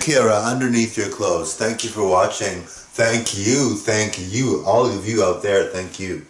Kira, underneath your clothes. Thank you for watching. Thank you, all of you out there, thank you.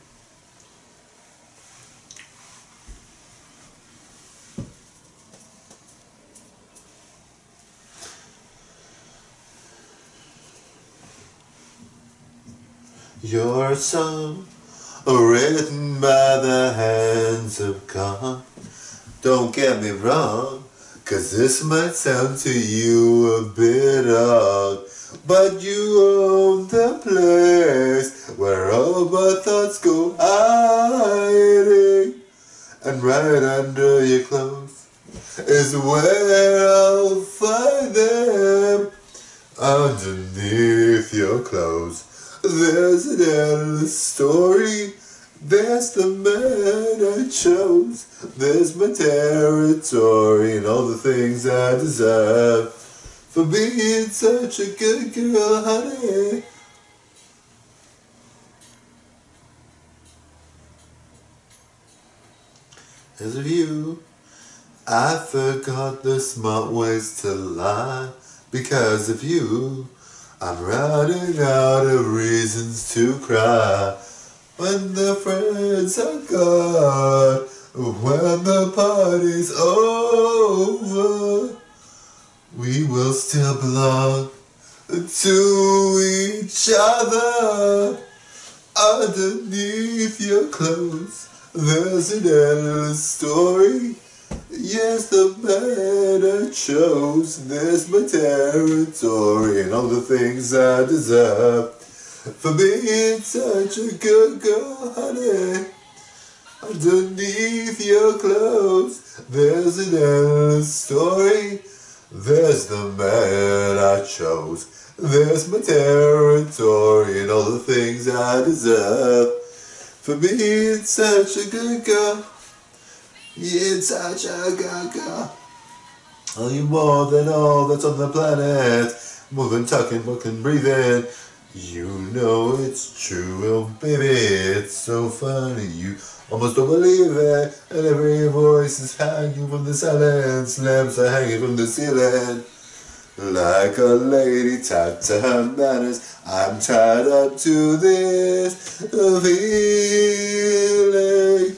Your song, written by the hands of God. Don't get me wrong, 'cause this might sound to you a bit odd, but you own the place where all my thoughts go hiding, and right under your clothes is where I'll find them. Underneath your clothes, there's an endless story. There's the man I chose. There's my territory and all the things I deserve for being such a good girl, honey. As of you, I forgot the smart ways to lie. Because of you, I'm running out of reasons to cry. When the friends are gone, when the party's over, we will still belong to each other. Underneath your clothes, there's an endless story. Yes, the man I chose. There's my territory and all the things I deserve for being such a good girl, honey. Underneath your clothes, there's an endless story. There's the man I chose. There's my territory and all the things I deserve for being such a good girl. You're such a good girl. Are you more than all that's on the planet? More than talking, walking, breathing. You know it's true, oh baby, it's so funny. You almost don't believe it, and every voice is hanging from the silence. Lamps are hanging from the ceiling. Like a lady tied to her manners, I'm tied up to this feeling.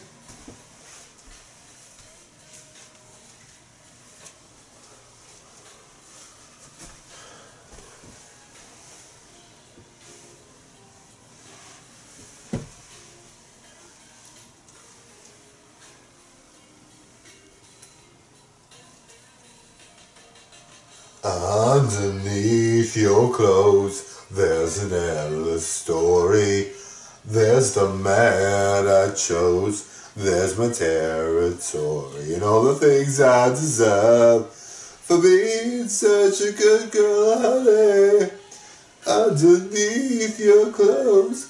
Underneath your clothes, there's an endless story. There's the man I chose. There's my territory and all the things I deserve for being such a good girl, honey. Underneath your clothes,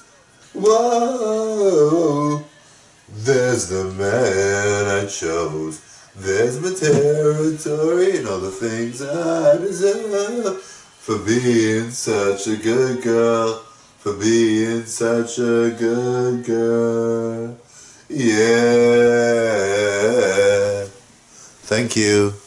whoa, there's the man I chose. There's my territory and all the things I deserve for being such a good girl, for being such a good girl. Yeah. Thank you.